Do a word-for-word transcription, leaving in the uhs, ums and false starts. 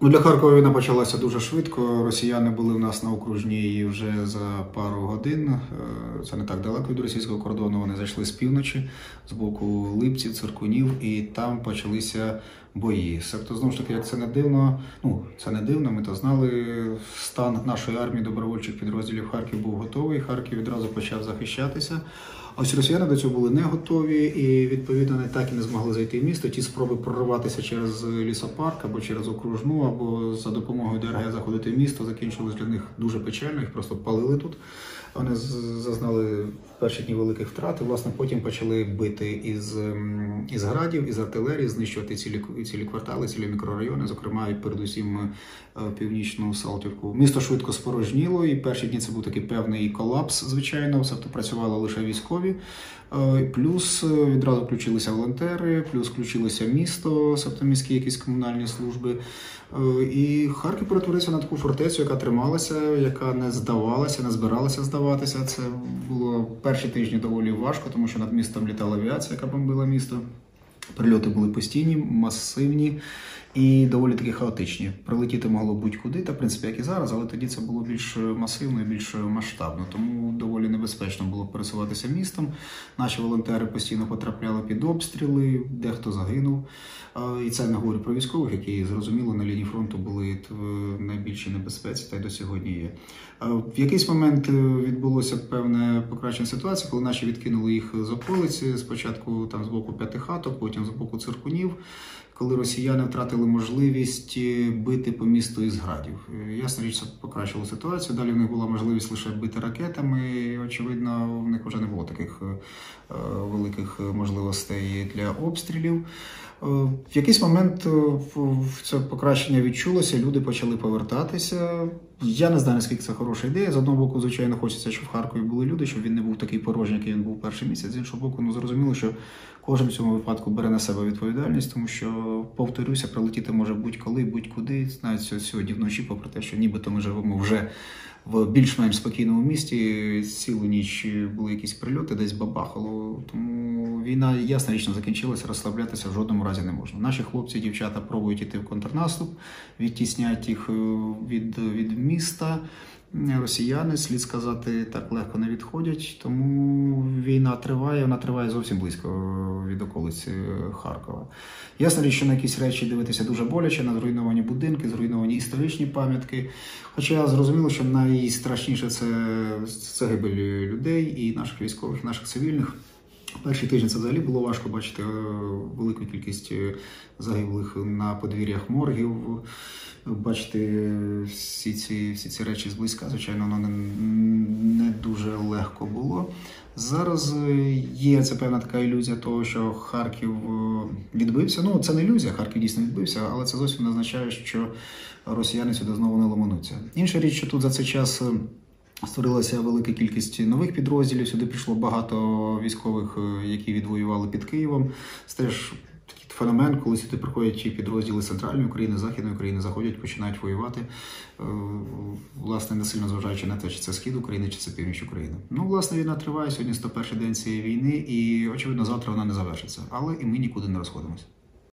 Ну, для Харкова війна почалася дуже швидко. Росіяни були в нас на окружній вже за пару годин. Це не так далеко від російського кордону. Вони зайшли з півночі, з боку Липців, Циркунів, і там почалися бої. Тобто, знову ж таки, як це не дивно, ну, це не дивно, ми то знали, стан нашої армії добровольчих підрозділів Харків був готовий, Харків відразу почав захищатися. А ось росіяни до цього були не готові і, відповідно, не так і не змогли зайти в місто. Ті спроби прорватися через лісопарк або через окружну, або за допомогою ДРГ заходити в місто закінчилось для них дуже печально, їх просто палили тут. Вони зазнали в перші дні великих втрат і, власне, потім почали бити із, із градів, із артилерії, знищувати цілі, цілі квартали, цілі мікрорайони, зокрема і передусім північну Салтівку. Місто швидко спорожніло, і перші дні це був такий певний колапс, звичайно, тобто працювали лише військові. Плюс відразу включилися волонтери, плюс включилося місто, тобто міські якісь комунальні служби. І Харків перетворився на таку фортецю, яка трималася, яка не здавалася, не збиралася здаватися. Це було перші тижні доволі важко, тому що над містом літала авіація, яка бомбила місто. Прильоти були постійні, масивні і доволі таки хаотичні. Прилетіти могло будь-куди, та в принципі як і зараз, але тоді це було більш масивно і більш масштабно. Тому доволі небезпечно було пересуватися містом. Наші волонтери постійно потрапляли під обстріли, дехто загинув. І це не говорю про військових, які, зрозуміло, на лінії фронту були в найбільшій небезпеці, та й до сьогодні є. В якийсь момент відбулося певне покращення ситуації, коли наші відкинули їх з околиці, спочатку там з боку П'ятихаток, потім з боку Циркунів, коли росіяни втратили можливість бити по місту із градів. Ясна річ, це покращило ситуацію. Далі в них була можливість лише бити ракетами, і, очевидно, в них вже не було таких е, великих можливостей для обстрілів. В якийсь момент це покращення відчулося, люди почали повертатися. Я не знаю, наскільки це хороша ідея. З одного боку, звичайно, хочеться, щоб в Харкові були люди, щоб він не був такий порожній, який він був перший місяць. З іншого боку, ну зрозуміло, що кожен в цьому випадку бере на себе відповідальність, тому що, повторюся, прилетіти може будь-коли, будь-куди. Навіть сьогодні вночі, попри те, що нібито ми живемо вже в більш-менш спокійному місті, цілу ніч були якісь прильоти, десь бабахало. Тому війна, ясна річ, не закінчилася, розслаблятися в жодному разі не можна. Наші хлопці і дівчата пробують йти в контрнаступ, відтісняють їх від, від міста. Росіяни, слід сказати, так легко не відходять, тому війна триває, вона триває зовсім близько від околиці Харкова. Ясно річ, що на якісь речі дивитися дуже боляче, на зруйновані будинки, зруйновані історичні пам'ятки. Хоча зрозуміло, що найстрашніше це загибель людей і наших військових, і наших цивільних. Перший тиждень це взагалі було важко бачити велику кількість загиблих на подвір'ях моргів, бачити всі ці, всі ці речі зблизька, звичайно, воно не, не дуже легко було. Зараз є це певна така ілюзія того, що Харків відбився. Ну, це не ілюзія, Харків дійсно відбився, але це зовсім не означає, що росіяни сюди знову не ломануться. Інша річ, що тут за цей час створилася велика кількість нових підрозділів, сюди прийшло багато військових, які відвоювали під Києвом. Це теж такий феномен, коли сюди приходять підрозділи Центральної України, Західної України, заходять, починають воювати, власне, не сильно зважаючи на те, чи це Схід України, чи це Північ України. Ну, власне, війна триває, сьогодні сто перший день цієї війни, і, очевидно, завтра вона не завершиться. Але і ми нікуди не розходимося.